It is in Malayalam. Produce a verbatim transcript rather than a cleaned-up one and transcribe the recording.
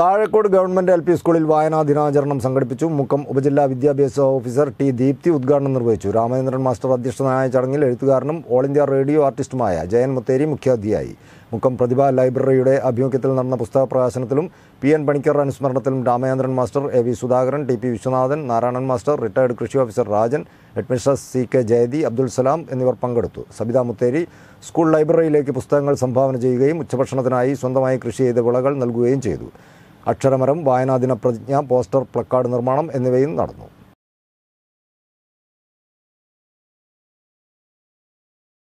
താഴെക്കോട് ഗവൺമെന്റ് എൽ പി സ്കൂളിൽ വായനാ ദിനാചരണം സംഘടിപ്പിച്ചു. മുക്കം ഉപജില്ലാ വിദ്യാഭ്യാസ ഓഫീസർ ടി ദീപ്തി ഉദ്ഘാടനം നിർവഹിച്ചു. രാമചന്ദ്രൻ മാസ്റ്റർ അധ്യക്ഷനായ ചടങ്ങിൽ എഴുത്തുകാരനും ഓൾ ഇന്ത്യ റേഡിയോ ആർട്ടിസ്റ്റുമായ ജയൻ മുത്തേരി മുഖ്യാതിഥിയായി. മുക്കം പ്രതിഭ ലൈബ്രറിയുടെ ആഭിമുഖ്യത്തിൽ നടന്ന പുസ്തക പ്രകാശനത്തിലും പി എൻ പണിക്കർ അനുസ്മരണത്തിലും Ramachandran master, A V Sudhakaran, T P Viswanathan, Narayanan master, retired കൃഷി officer Rajan, headmistress C K Jayathi, Abdul Salam എന്നിവർ പങ്കെടുത്തു. സബിത മുത്തേരി സ്കൂൾ ലൈബ്രറിയിലേക്ക് പുസ്തകങ്ങൾ സംഭാവന ചെയ്യുകയും ഉച്ചഭക്ഷണത്തിനായി സ്വന്തമായി കൃഷി ചെയ്ത വിളകൾ നൽകുകയും ചെയ്തു. അക്ഷരമരം, വായനാദിന പ്രതിജ്ഞ, പോസ്റ്റർ, പ്ലക്കാർഡ് നിർമ്മാണം എന്നിവയും നടന്നു.